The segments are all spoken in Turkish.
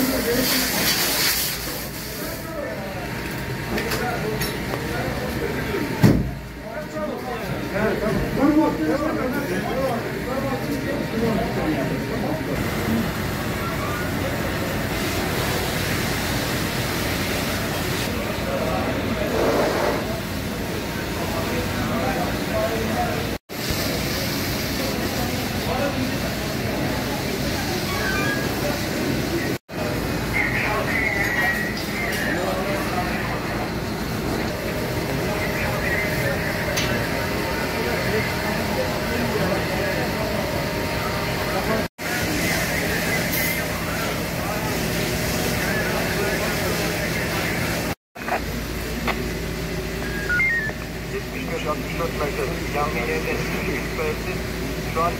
Yangın yerinde şüphesiz şu an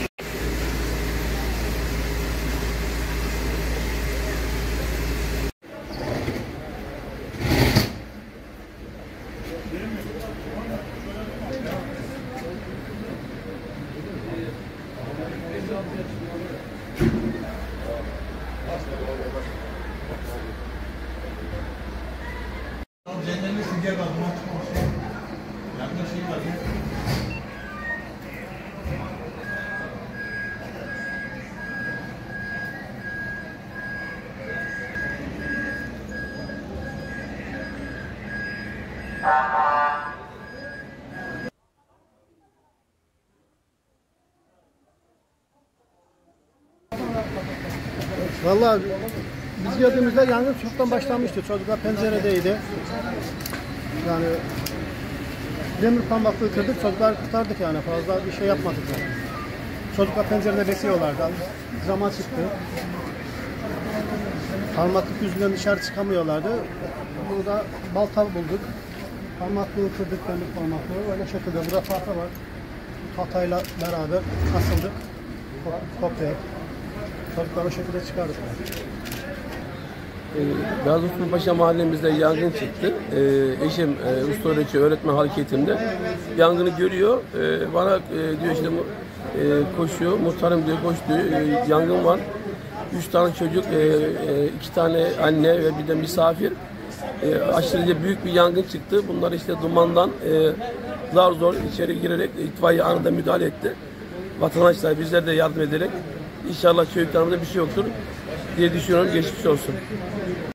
Cennetle sünger var. Yaklaşık var. Vallahi biz geldiğimizde yangın çoktan başlamıştı. Çocuklar penceredeydi. Yani demir parmaklığı kırdık, çocukları kurtardık yani. Fazla bir şey yapmadık yani. Çocuklar pencerede bekliyorlardı. Zaman çıktı. Parmaklık yüzünden dışarı çıkamıyorlardı. Burada balta bulduk. Parmaklığı kırdık, demir parmaklığı. Öyle şekilde burada tahta var. Tahtayla beraber asıldık. Kopya. Çocuklar o şekilde çıkardık. Gazi Osman Paşa mahallemizde yangın çıktı. Eşim usta öğretmen hareketinde yangını görüyor. Bana diyor işte koşuyor. Muhtarım diyor koş diyor. Yangın var. 3 tane çocuk, 2 tane anne ve bir de misafir. Aşırıca büyük bir yangın çıktı. Bunlar işte dumandan zar zor içeri girerek itfaiye anında müdahale etti. Vatandaşlar bizler de yardım ederek İnşallah çocuklarımızda bir şey yoktur diye düşünüyorum. Geçmiş olsun.